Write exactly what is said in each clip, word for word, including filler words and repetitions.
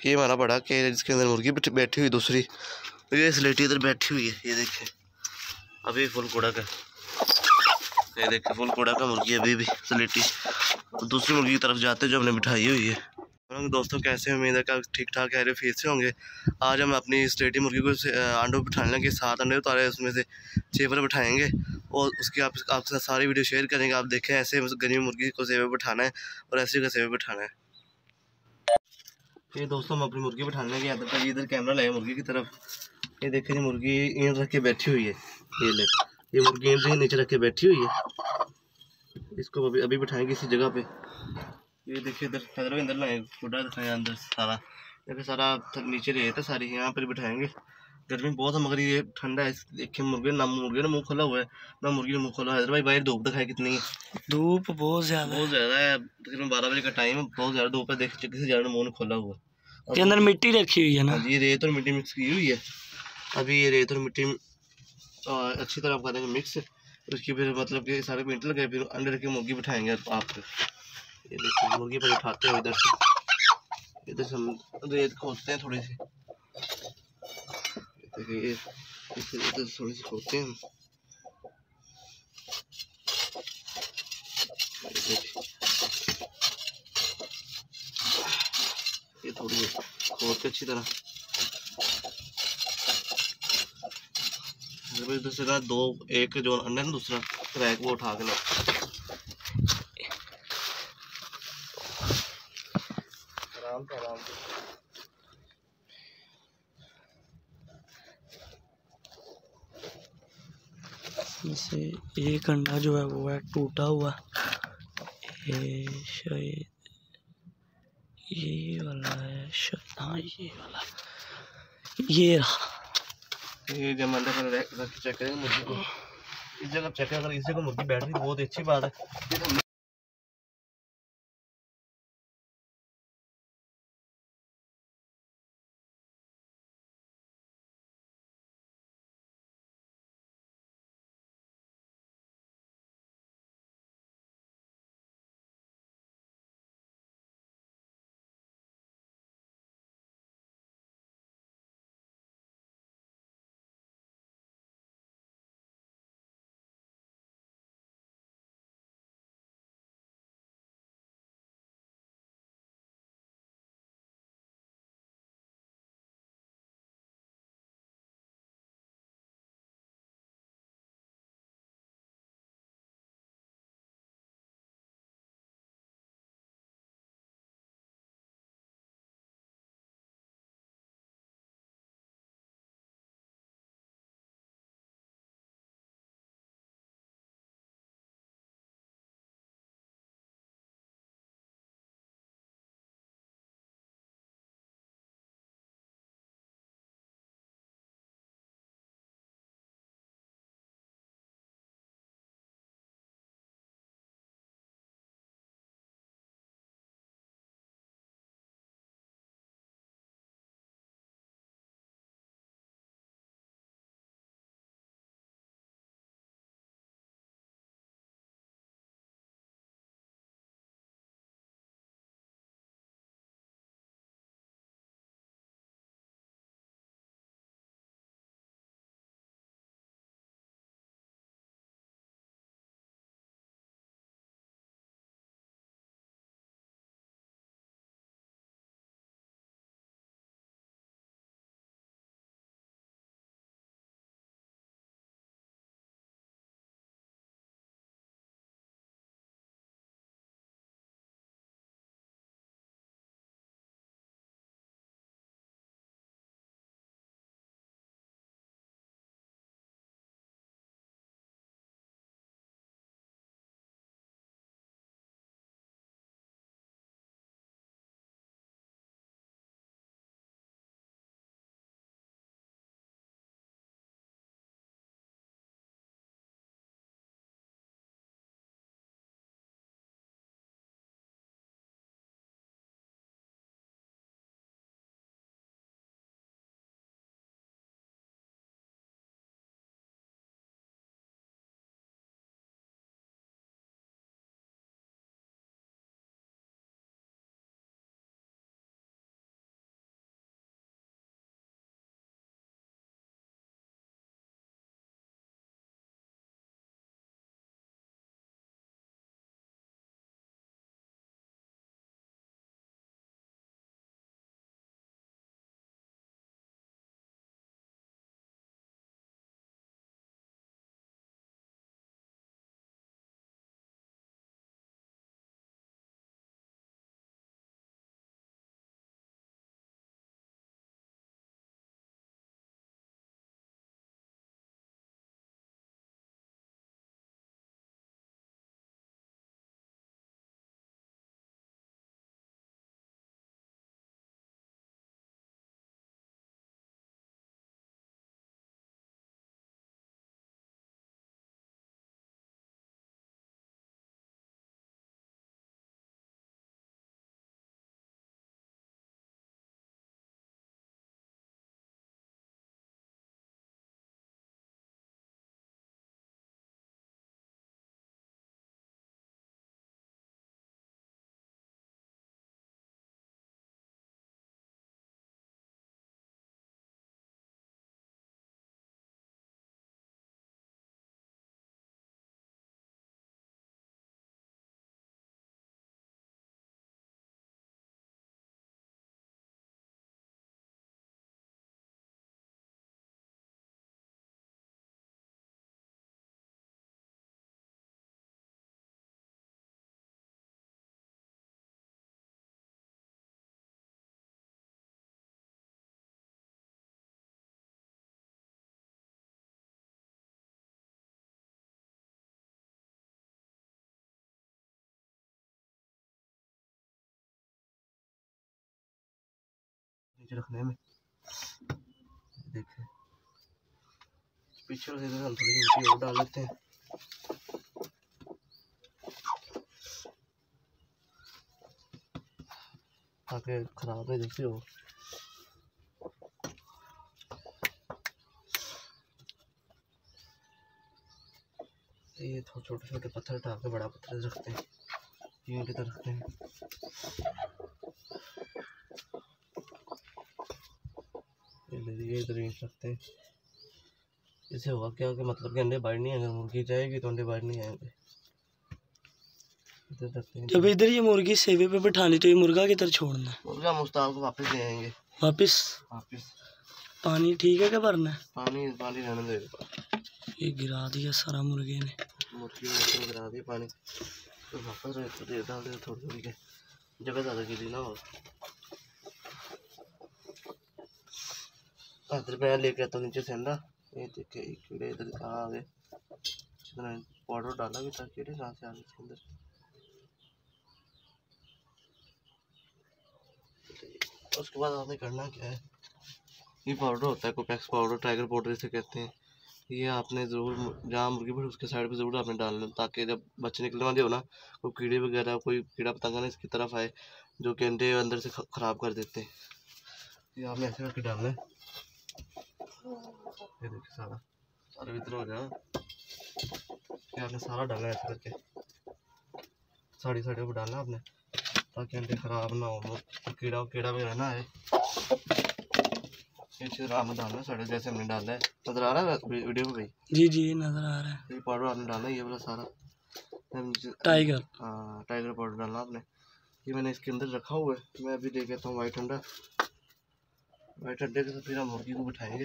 ये हमारा बड़ा केज है जिसके अंदर मुर्गी बैठी हुई दूसरी, ये स्लेटी इधर बैठी हुई है। ये देखें अभी फुल कूड़ा का, ये देखें फुल कूड़ा का मुर्गी अभी भी स्लेटी। तो दूसरी मुर्गी की तरफ जाते जो हमने बिठाई हुई है। दोस्तों कैसे, उम्मीद है कि ठीक ठाक है, फिर से होंगे। आज हम अपनी स्लेटी मुर्गी को अंडों बिठाने लगे, सात अंडे उतारे, उसमें से सेवर बिठाएंगे और उसकी आप आपके साथ सारी वीडियो शेयर करेंगे। आप देखें ऐसे गनी मुर्गी को सेवर बिठाना है और ऐसे का सेवर बिठाना है। ये दोस्तों हम अपनी मुर्गी बिठाने लगे, आदत है इधर कैमरा लाए मुर्गी की तरफ। ये देखें मुर्गी ईंट रख के बैठी हुई है, ये ले ये मुर्गी ईंट नीचे रख के बैठी हुई है। इसको अभी अभी बिठाएंगे इसी जगह पे। ये देखिए इधर इधर अंदर लाए कूड़ा दिखाएं, अंदर सारा देखिए सारा नीचे रेत है सारी, यहाँ पर बिठाएंगे। गर्मी बहुत है मगर ये ठंडा है। देखिए मुर्गे ना मुर्गे ना मुंह खोला हुआ है, ना मुर्गी ने मुंह खोला है। भाई बाहर धूप दिखाई कितनी है, धूप बहुत ज्यादा बहुत ज्यादा है। तकरीबन बारह बजे का टाइम है, बहुत ज्यादा धूप है। देख किसी ज्यादा मुंह खोला हुआ है, के अंदर मिट्टी रखी हुई है ना। ये रेत और मिट्टी मिक्स की हुई है। अभी ये रेत और मिट्टी अच्छी तरह कर देंगे मिक्स, उसकी फिर मतलब कि सारे मिनट लगे, फिर अंडे रख के मुर्गी बिठाएंगे आप। ये देखिए मुर्गी पर उठाते हैं इधर से, इधर से हम रेत खोदते हैं थोड़ी सी। देखिए ये इधर थोड़ी सी खोदते हैं हम। ये थोड़ी खोदते अच्छी तरह। इधर से ना दो एक जो अंडा ना दूसरा क्रैक वो उठा के ना आराम से आराम से। जैसे एक अंडा जो है वो है टूटा हुआ, ये शायद ये वाला है, शायद हाँ ये वाला, ये रहा। ये जब अंडा पर चेक करेंगे मुर्गी को, इस जगह चेक करें, अगर इस जगह मुर्गी बैठ रही तो बहुत अच्छी बात है। नीचे रखने में। देखिए पीछे से हम थोड़ी मिट्टी और डाल लेते हैं। ताकि खराब है जैसे हो। ये थोड़े छोटे छोटे पत्थर डाल के बड़ा पत्थर रखते हैं, यूं की तरह रखते हैं। ये इधर ईंट रखते हैं। इससे होगा क्या कि मतलब कि अंडे बाहर नहीं आएंगे, मुर्गी जाएगी तो अंडे बाहर नहीं आएंगे। इधर रखते हैं। जब इधर ये मुर्गी सेवे पे बैठानी तो ये मुर्गा किधर छोड़ना है? मुर्गा मुस्ताब को वापस ले आएंगे। वापस वापस पानी ठीक है क्या भरना है? पानी पानी रहने देगा। ये गिरा दिया सारा मुर्गे ने, मुर्गी ने गिरा दिया पानी। तो वापस तो दे डाल दे थोड़ी थोड़ी के, जगह ज़्यादा गिरी ना हो। इधर मैं लेके आता हूँ नीचे से अंडा। ये देखे कीड़े इधर कहाँ आ गए। पाउडर डाला भी था, कीड़े कहाँ से आ गए इसके अंदर। उसके बाद आपने करना क्या है, ये पाउडर होता है कोपेक्स पाउडर, टाइगर पाउडर इसे कहते हैं। ये आपने ज़रूर जहाँ मुर्गी पर उसके साइड पे ज़रूर आपने डालना, ताकि जब बच्चे निकलने वाले हो ना, कोई कीड़े वगैरह कोई कीड़ा पतंगा ना इसकी तरफ आए जो कि अंडे अंदर से ख़राब कर देते हैं। ये आपने ऐसे करके डालना है। ये देखिए सारा सारा इधर हो जाए। ये आपने सारा डालना है ऐसे करके, साड़ी साड़ी को डालना आपने, ताकि अंडे ख़राब ना हो, तो कीड़ा कीड़ा वगैरह ना आए। इसी तरह आपने डालना है साढ़े जैसे हमने डाला है। नजर आ रहा है वीडियो में भाई? जी जी नजर आ रहा है। ये पाउडर आपने डालना है, ये वाला सारा टाइगर, हाँ टाइगर पाउडर डालना आपने। ये मैंने इसके अंदर रखा हुआ है। मैं अभी लेके आता हूँ वाइट अंडा। वाइट अंडे के साथ फिर हम मुर्गी को बिठाएंगे।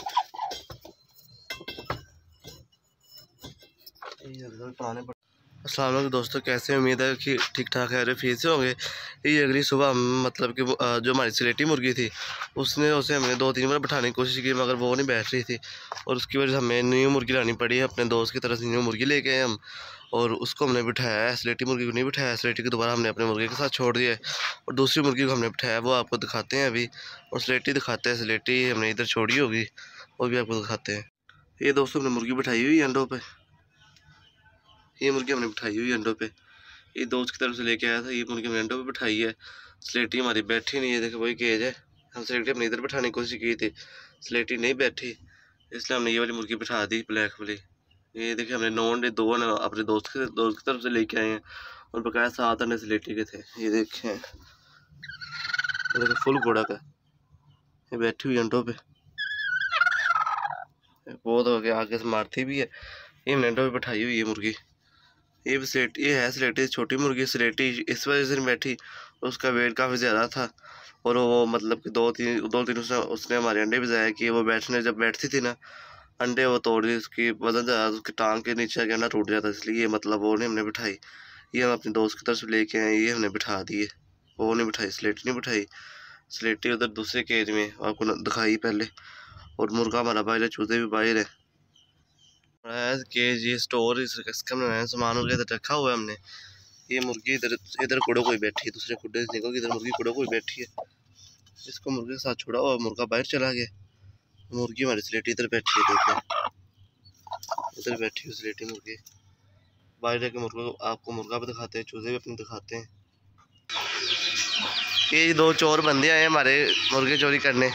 पानी अस्सलाम वालेकुम दोस्तों, कैसे उम्मीद है कि ठीक ठाक है, फिर से होंगे। ये अगली सुबह मतलब कि जो हमारी स्लेटी मुर्गी थी उसने उसे हमने दो तीन बार बैठाने की कोशिश की, मगर वो नहीं बैठ रही थी, और उसकी वजह से हमें न्यू मुर्गी लानी पड़ी है। अपने दोस्त की तरफ से न्यू मुर्गी लेके आए हम, और उसको हमने बिठाया है। स्लेटी मुर्गी को नहीं बिठाया, स्लेटी को दोबारा हमने अपने मुर्गे के साथ छोड़ दिया है, और दूसरी मुर्गी को हमने बिठाया, वो आपको दिखाते हैं अभी। और स्लेटी दिखाते हैं, स्लेटी हमने इधर छोड़ी होगी, वो भी आपको दिखाते हैं। ये दोस्तों हमने मुर्गी बिठाई हुई अंडों पर, ये मुर्गी हमने बिठाई हुई अंडों पे। ये दोस्त की तरफ से लेके आया था, ये मुर्गी हमने अंडों पे बिठाई है। स्लेटी हमारी बैठी नहीं है, देखो वही केज है। हम स्लेटी अपने इधर बिठाने की कोशिश की थी, स्लेटी नहीं बैठी, इसलिए हमने ये वाली मुर्गी बिठा दी, ब्लैक वाली। ये देखिए हमने नौ अंडे दो अपने दोस्त के दोस्त की तरफ से लेके आए हैं, और बकाया सात अंडे स्लेटी के थे। ये देखें, देखो फुल घोड़ा का, ये बैठी हुई अंडों पे, बहुत हो गया, आगे से मारती भी है। ये हमने अंडों पे बिठाई हुई है मुर्गी। ये भी स्लेटी, ये है स्लेटी छोटी मुर्गी। स्लेटी इस वजह से नहीं बैठी, उसका वेट काफ़ी ज़्यादा था, और वो मतलब कि दो तीन दो तीन उसने उसने हमारे अंडे भी ज़ाया किए। वो बैठने जब बैठती थी ना, अंडे वो तोड़ दी, उसकी वजन ज़्यादा, उसकी टांग के नीचे के अंडा टूट जाता, इसलिए मतलब वो नहीं हमने बिठाई। ये हम अपने दोस्त की तरफ से लेके आए, ये हमने बिठा दिए, वो नहीं बिठाई, स्लेटी नहीं बिठाई। स्लेटी उधर दूसरे केज में आपको दिखाई पहले, और मुर्गा हमारा बाहर है, चूजे भी बाहर है। केज ये स्टोर इसका बनाया, सामान वगैरह रखा हुआ है हमने। ये मुर्गी इधर इधर कुड़ो कोई बैठी है, दूसरे कुड़े से निकल, इधर मुर्गी कुड़ो कोई बैठी है। इसको मुर्गे के साथ छोड़ा और मुर्गा बाहर चला गया। मुर्गी हमारी स्लेटी इधर बैठी है, देखो इधर बैठी है स्लेटी मुर्गी। बाहर जाके मुर्गा आपको मुर्गा भी दिखाते हैं, चूजे भी अपने दिखाते हैं। ये दो चोर बंदे आए हमारे मुर्गे चोरी करने।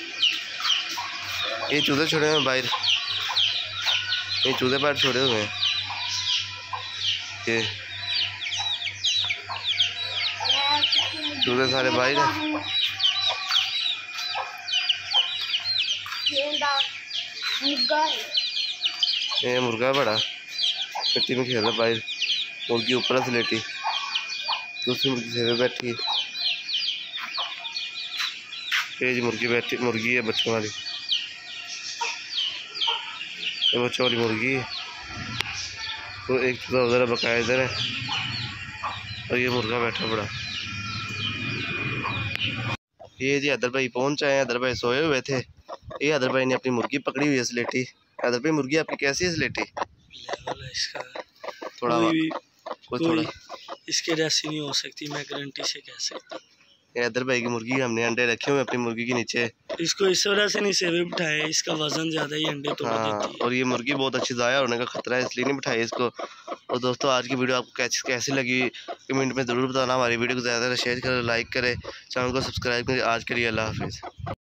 ये चूजे छोड़े हुए बाहर, ये चूजे बाहर छोड़े हुए हैं। ये चूजे सारे बाहर हैं। ये मुर्गा बड़ा मिट्टी में खेल रहा बाहर, मुर्गी ऊपर स्लेटी, दूसरी मुर्गी सेवे बैठी है। ये मुर्गी बैठी, मुर्गी है बच्चों वाली, ये बच्चों वाली मुर्गी है। तो एक चूजा उधर बकाया इधर है, और ये मुर्गा बैठा बड़ा। ये जी हैदर भाई पहुंच आए हैं, हैदर भाई सोए हुए थे। ये हैदर भाई ने अपनी मुर्गी पकड़ी हुई है स्लेटी। हैदर भाई मुर्गी आपकी कैसी है स्लेटी? लेवल है इसका, थोड़ा कोई भी कोई कोई थोड़ा इसके जैसी नहीं हो सकती, मैं गारंटी से कह सकता। इधर भाई की मुर्गी हमने अंडे रखे हुए अपनी मुर्गी के नीचे। इसको इस वजह से नहीं सेवे बिठाए, इसका वजन ज्यादा ही अंडे तोड़ हाँ, देती है। और ये मुर्गी बहुत अच्छी ज़ाया होने का खतरा है, इसलिए नहीं बिठाई इसको। और दोस्तों आज की वीडियो आपको कैसी कैसी लगी कमेंट में ज़रूर बताना। हमारी वीडियो को ज़्यादा शेयर करें, लाइक करें, चैनल को सब्सक्राइब करें। आज के लिए अल्लाह हाफिज़।